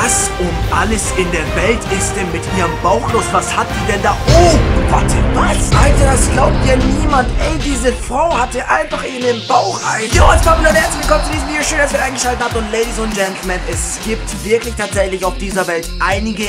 Was um alles in der Welt ist denn mit ihrem Bauch los? Was hat die denn da? Oh, warte, was? Alter, das glaubt ja niemand. Ey, diese Frau hatte einfach in den Bauch ein. Jo, was kommt und herzlich willkommen zu diesem Video. Schön, dass ihr eingeschaltet habt. Und Ladies und Gentlemen, es gibt wirklich tatsächlich auf dieser Welt einige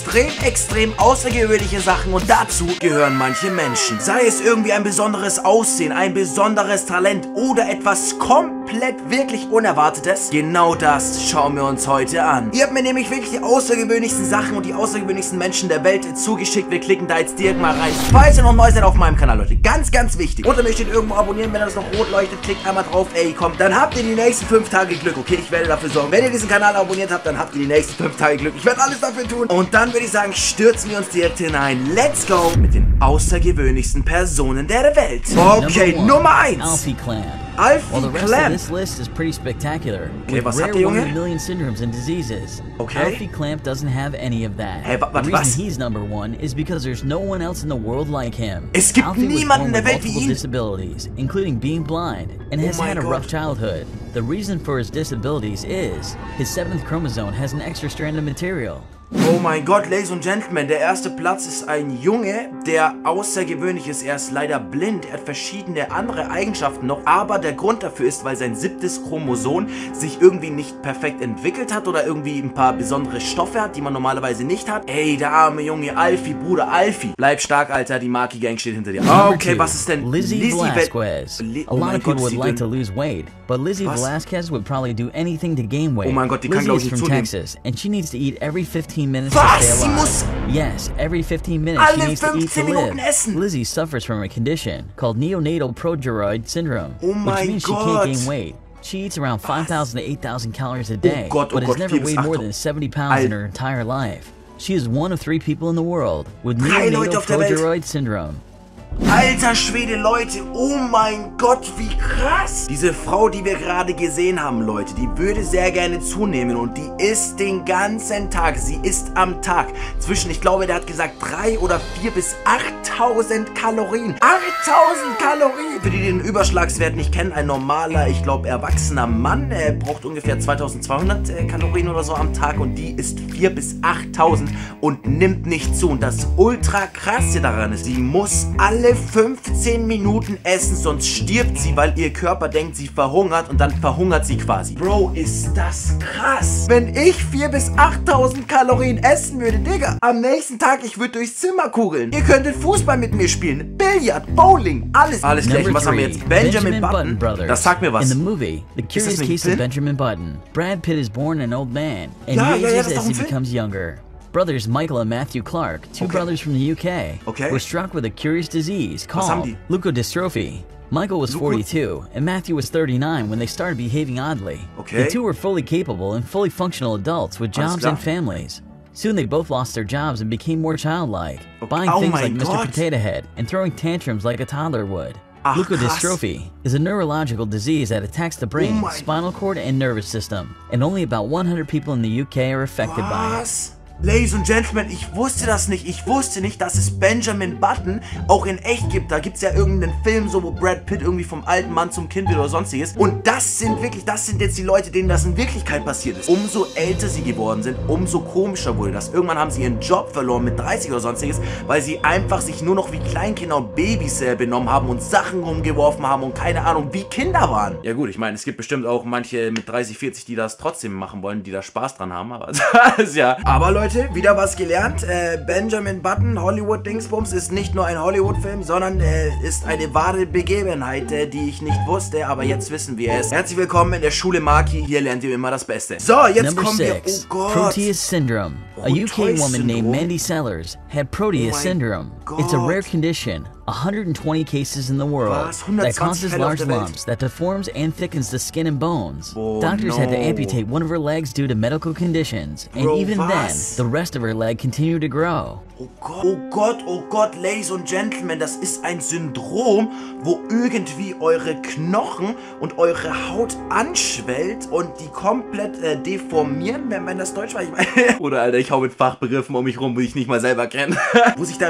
extrem außergewöhnliche Sachen. Und dazu gehören manche Menschen. Sei es irgendwie ein besonderes Aussehen, ein besonderes Talent oder etwas komplett wirklich Unerwartetes. Genau das schauen wir uns heute an. Ihr habt mir nämlich wirklich die außergewöhnlichsten Sachen und die außergewöhnlichsten Menschen der Welt zugeschickt. Wir klicken da jetzt direkt mal rein. Falls ihr noch neu seid auf meinem Kanal, Leute, ganz wichtig. Unter mir steht irgendwo abonnieren, wenn das noch rot leuchtet, klickt einmal drauf. Ey, komm, dann habt ihr die nächsten 5 Tage Glück, okay? Ich werde dafür sorgen. Wenn ihr diesen Kanal abonniert habt, dann habt ihr die nächsten 5 Tage Glück. Ich werde alles dafür tun. Und dann würde ich sagen, stürzen wir uns direkt hinein. Let's go mit den außergewöhnlichsten Personen der Welt. Okay, Nummer 1. Alfie Clamp. Alfie Well, the rest Clamp. of this list is pretty spectacular. Okay, with was hat rare der Junge? 1 in a million syndromes and diseases. Okay. Alfie Clamp doesn't have any of that. Hey, the reason was? he's number 1 is because there's no one else in the world like him. Es gibt Alfie was niemanden in born der with Welt wie multiple ihn. disabilities, including being blind, and has Oh my had a God. rough childhood. The reason for his disabilities is his 7th chromosome has an extra strand of material. Oh mein Gott, Ladies und Gentlemen, der erste Platz ist ein Junge, der außergewöhnlich ist. Er ist leider blind, er hat verschiedene andere Eigenschaften noch, aber der Grund dafür ist, weil sein 7. Chromosom sich irgendwie nicht perfekt entwickelt hat oder irgendwie ein paar besondere Stoffe hat, die man normalerweise nicht hat. Ey, der arme Junge, Alfie, Bruder, Alfie. Bleib stark, Alter, die Maki Gang steht hinter dir. Okay, was ist denn Lizzie Velasquez. A lot of people would like to lose. lose weight, but Lizzie Was? Velasquez would probably do anything to gain weight. Oh mein Gott, die kann, Lizzie glaub is ich, from nicht zunehmen. Texas, and she needs to eat every 15 minutes Was? to stay Sie alive. muss Yes, every 15 minutes she alle needs to eat 15 to Minuten live. essen. Lizzie suffers from a condition called neonatal progeroid syndrome, Oh which mein means she Gott. can't gain weight. She eats around 5,000 to 8,000 calories a day, Gott, but has never 4 bis weighed more 8. than 70 pounds in her entire life. She is one of 3 people in the world with 3 Leute neonatal auf der Welt. progeroid syndrome. Alter Schwede, Leute, oh mein Gott, wie krass. Diese Frau, die wir gerade gesehen haben, Leute, die würde sehr gerne zunehmen und die isst den ganzen Tag. Sie isst am Tag zwischen, ich glaube, der hat gesagt 3 oder 4 bis 8.000 Kalorien. 8.000 Kalorien. Für die den Überschlagswert nicht kennen, ein normaler, ich glaube, erwachsener Mann braucht ungefähr 2.200 Kalorien oder so am Tag und die isst 4 bis 8.000 und nimmt nicht zu. Und das ultra krasse daran ist, sie muss alle 15 Minuten essen, sonst stirbt sie, weil ihr Körper denkt, sie verhungert und dann verhungert sie quasi. Bro, ist das krass. Wenn ich 4 bis 8.000 Kalorien essen würde, Digga, am nächsten Tag, ich würde durchs Zimmer kugeln. Ihr könntet Fußball mit mir spielen, Billard, Bowling, alles. Alles gleich. Number Was haben wir 3, jetzt? Benjamin Button. Brothers. Das sagt mir was. In the movie, The Ist das Curious nicht Case Film? of Benjamin Button, Brad Pitt is born an old man, and Ja, he ja, ages das ist doch as ein he Film. becomes younger. Brothers Michael and Matthew Clark, 2 brothers from the UK, were struck with a curious disease Was haben called die? leukodystrophy. Michael was 42 and Matthew was 39 when they started behaving oddly. Okay. The 2 were fully capable and fully functional adults with Alles jobs klar. and families. Soon they both lost their jobs and became more childlike, Okay. buying Oh things my like Mr. God. Potato Head and throwing tantrums like a toddler would. Ach, Leukodystrophy is a neurological disease that attacks the brain, Oh my- spinal cord, and nervous system, and only about 100 people in the UK are affected by it. Was? Ladies und Gentlemen, ich wusste das nicht. Ich wusste nicht, dass es Benjamin Button auch in echt gibt. Da gibt es ja irgendeinen Film, so wo Brad Pitt irgendwie vom alten Mann zum Kind wird oder sonstiges. Und das sind jetzt die Leute, denen das in Wirklichkeit passiert ist. Umso älter sie geworden sind, umso komischer wurde das. Irgendwann haben sie ihren Job verloren mit 30 oder sonstiges, weil sie einfach sich nur noch wie Kleinkinder und Babys benommen haben und Sachen rumgeworfen haben und keine Ahnung, wie Kinder waren. Ja gut, ich meine, es gibt bestimmt auch manche mit 30, 40, die das trotzdem machen wollen, die da Spaß dran haben, aber das ist ja... Aber Leute, wieder was gelernt. Benjamin Button, Hollywood-Dingsbums, ist nicht nur ein Hollywood-Film, sondern ist eine wahre Begebenheit, die ich nicht wusste, aber jetzt wissen wir es. Herzlich willkommen in der Schule Maki, hier lernt ihr immer das Beste. So, jetzt Number kommen wir... 6, Oh Gott. Proteus syndrome. A UK woman named Proteus-Syndrom? Mandy Sellers had Proteus Oh my syndrome. It's a rare God. condition, 120 cases in the world, Was? that 120 causes Fälle auf large der Welt? lumps that deforms and thickens the skin and bones. Oh, Doctors had to no. amputate one of her legs due to medical conditions, and Bro, even then, was? the rest of her leg continued to grow. Oh Gott, oh Gott, oh Gott, Ladies und Gentlemen, das ist ein Syndrom, wo irgendwie eure Knochen und eure Haut anschwellt und die komplett deformieren, wenn das Deutsch war. Ich meine, oder Alter, ich hau mit Fachbegriffen um mich rum, die ich nicht mal selber kenne. Wo sich dein Bein dann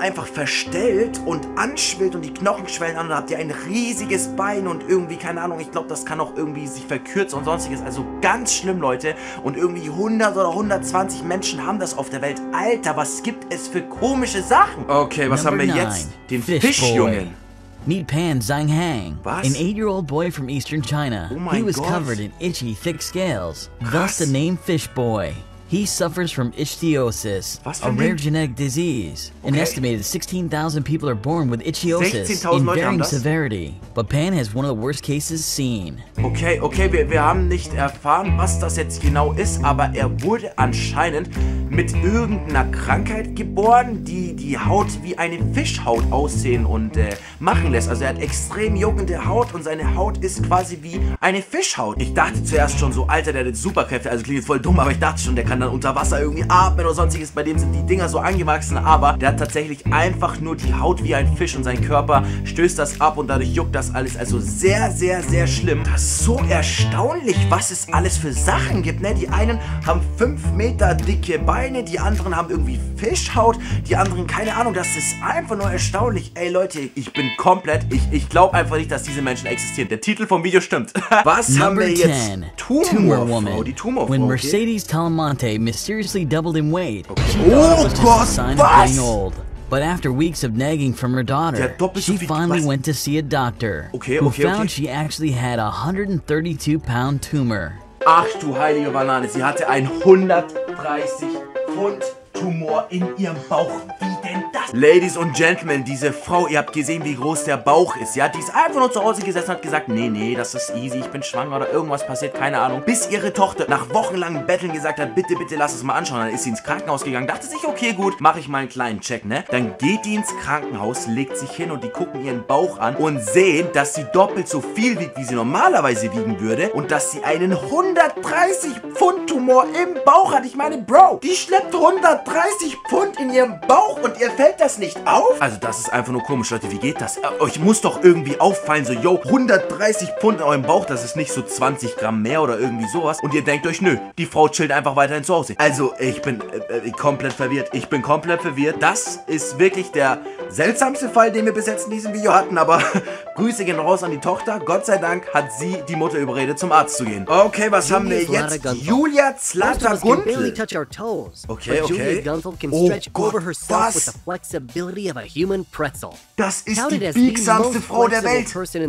einfach verstellt und anschwillt und die Knochen schwellen an und habt ihr ein riesiges Bein und irgendwie, keine Ahnung, ich glaube, das kann auch irgendwie sich verkürzen und sonstiges. Also ganz schlimm, Leute. Und irgendwie 100 oder 120 Menschen haben das auf der Welt. Alter, was gibt es für komische Sachen? Okay, was haben wir jetzt? Den Fischjungen. Meet Pan Zhanghang, Was? an 8-year-old boy from eastern China. Oh my He was God. covered in itchy, thick scales, Krass. thus the name Fish Boy. He suffers from ichthyosis, Was für a ein rare Ding? genetic disease. An Okay. estimated 16,000 people are born with ichthyosis 16.000 in Leute haben varying das? severity, but Pan has one of the worst cases seen. Okay, wir haben nicht erfahren, was das jetzt genau ist, aber er wurde anscheinend mit irgendeiner Krankheit geboren, die die Haut wie eine Fischhaut aussehen und machen lässt. Also er hat extrem juckende Haut und seine Haut ist quasi wie eine Fischhaut. Ich dachte zuerst schon so, Alter, der hat Superkräfte, also klingt jetzt voll dumm, aber ich dachte schon, der kann dann unter Wasser irgendwie atmen oder sonstiges. Bei dem sind die Dinger so angewachsen, aber der hat tatsächlich einfach nur die Haut wie ein Fisch und sein Körper stößt das ab und dadurch juckt das alles. Also sehr, sehr, sehr schlimm. Das ist so erstaunlich, was es alles für Sachen gibt, ne? Die einen haben 5 Meter dicke Beine, die anderen haben irgendwie Fischhaut, die anderen, keine Ahnung, das ist einfach nur erstaunlich. Ey Leute, ich bin komplett, ich glaube einfach nicht, dass diese Menschen existieren. Der Titel vom Video stimmt. Was haben wir jetzt? 10. Tumorfrau, die Tumorfrau. When Okay. Mercedes Talamonte mysteriously doubled in weight, she Oh thought it was just a Gott, sign of was? getting old. But after weeks of nagging from her Der daughter, hat doppelt so she viel- finally was? went to see a doctor, Okay, who okay, found okay. she actually had a 132-pound tumor. Ach du heilige Banane, sie hatte einen 130 Pfund Tumor in ihrem Bauch. Wie denn das? Ladies und Gentlemen, diese Frau, ihr habt gesehen, wie groß der Bauch ist. Ja, die ist einfach nur zu Hause gesessen und hat gesagt, nee, das ist easy, ich bin schwanger oder irgendwas passiert, keine Ahnung. Bis ihre Tochter nach wochenlangem Betteln gesagt hat, bitte, lass es mal anschauen. Dann ist sie ins Krankenhaus gegangen, dachte sich, okay, gut, mache ich mal einen kleinen Check, ne? Dann geht die ins Krankenhaus, legt sich hin und die gucken ihren Bauch an und sehen, dass sie doppelt so viel wiegt, wie sie normalerweise wiegen würde und dass sie einen 130 Pfund Tumor im Bauch hat. Ich meine, Bro, die schleppt 130 Pfund in ihrem Bauch und ihr fällt das nicht auf? Also das ist einfach nur komisch, Leute, wie geht das? Euch muss doch irgendwie auffallen, so, yo, 130 Pfund in eurem Bauch, das ist nicht so 20 Gramm mehr oder irgendwie sowas. Und ihr denkt euch, nö, die Frau chillt einfach weiterhin zu Hause. Also, ich bin komplett verwirrt. Ich bin komplett verwirrt. Das ist wirklich der seltsamste Fall, den wir bis jetzt in diesem Video hatten, aber Grüße gehen raus an die Tochter. Gott sei Dank hat sie die Mutter überredet, zum Arzt zu gehen. Okay, was haben wir jetzt? Julia Zlata-Guntel. Okay, okay. Oh Gott, was? Das ist die biegsamste Frau der Welt.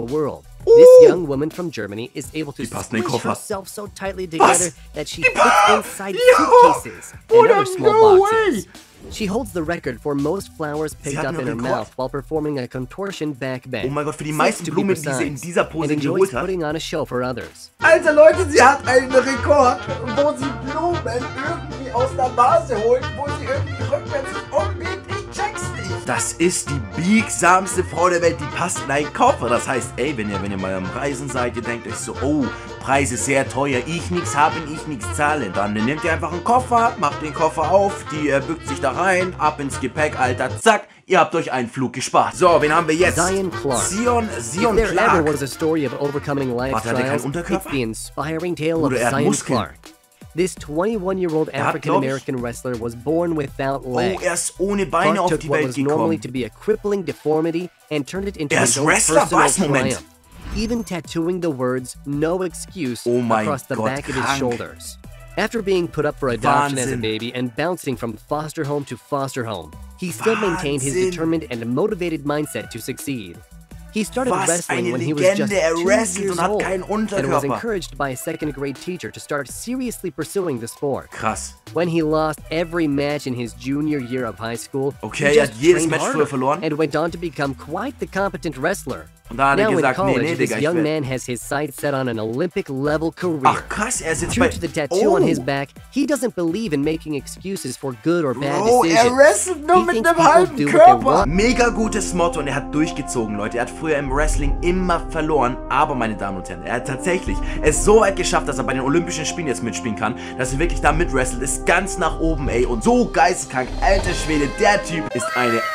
This young woman from Germany is able to passt in den squish Koffer. herself so tightly together that she fits inside Ja! suitcases and Oder other small no boxes. way! She holds the record for most flowers picked hat up in einen her Rekord. mouth while performing a contortion back bend. Oh mein Gott, für die 6 meisten to be Blumen, die sie in precise, dieser Pose and enjoys geholt hat. putting on a show for others. Alter Leute, sie hat einen Rekord, wo sie Blumen irgendwie aus der Vase holt, wo sie irgendwie rückwärts umbiegt. Ich check's nicht. Das ist die biegsamste Frau der Welt, die passt in einen Koffer. Das heißt, ey, wenn ihr mal am Reisen seid, ihr denkt euch so, oh, Preis ist sehr teuer, ich nichts haben, ich nichts zahlen. Dann nehmt ihr einfach einen Koffer, macht den Koffer auf, die bückt sich da rein, ab ins Gepäck, Alter, zack. Ihr habt euch einen Flug gespart. So, wen haben wir jetzt? Zion Clark. Zion If there ever Clark. was a story of overcoming life Warte, hat er keinen trials, Unterkörper? it's the inspiring tale of Oder er hat Zion Muskeln. Clark. This 21-year-old hat, African-American wrestler was born without legs. Oh, er ist ohne Beine Clark auf took die what Welt was normally gekommen. to be a crippling deformity and turned it into Er his ist own Wrestler? personal Was? Moment. triumph, even tattooing the words "No excuse" Oh mein across the Gott, back of his krank. shoulders. After being put up for adoption as a Wahnsinn. baby and bouncing from foster home to foster home, he still maintained his Wahnsinn. determined and motivated mindset to succeed. He started Was wrestling eine when he was just Legende. Er 2 wrestelt years und hat old keinen and was Unterkörper. encouraged by a second-grade teacher to start seriously pursuing the sport. Krass. When he lost every match in his junior year of high school, Okay, he er hat just jedes trained Match harder früher verloren. and went on to become quite the competent wrestler. Und da hat er Now in gesagt, nee, college, Digga, this ich young will. man has his sights set on an Olympic-level career. Ach krass, er ist jetzt True bei... to the tattoo on his back, he doesn't believe in making excuses for good or bad Bro, decisions. er wrestelt nur He mit thinks einem people halben do what they Körper. want. Mega gutes Motto und er hat durchgezogen, Leute. Er hat früher im Wrestling immer verloren. Aber, meine Damen und Herren, er hat tatsächlich es so weit geschafft, dass er bei den Olympischen Spielen jetzt mitspielen kann, dass er wirklich da mitwrestelt. Ist ganz nach oben, ey. Und so geisteskrank. Alter Schwede, der Typ ist eine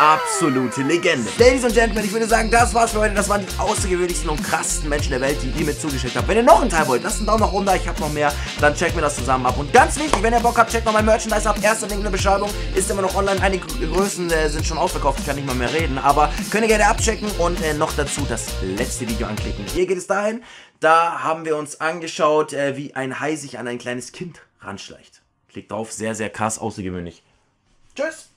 absolute Legende. Ladies und Gentlemen, ich würde sagen, das war's für heute. Das waren die außergewöhnlichsten und krassesten Menschen der Welt, die ihr mir zugeschickt habt. Wenn ihr noch einen Teil wollt, lasst einen Daumen nach oben da. Ich habe noch mehr. Dann checkt mir das zusammen ab. Und ganz wichtig, wenn ihr Bock habt, checkt noch mein Merchandise ab. Erster Link in der Beschreibung. Ist immer noch online. Einige Größen sind schon ausverkauft. Ich kann nicht mal mehr reden. Aber könnt ihr gerne abchecken und noch dazu das letzte Video anklicken. Hier geht es dahin. Da haben wir uns angeschaut, wie ein Hai sich an ein kleines Kind ranschleicht. Klickt drauf. Sehr, sehr krass, außergewöhnlich. Tschüss.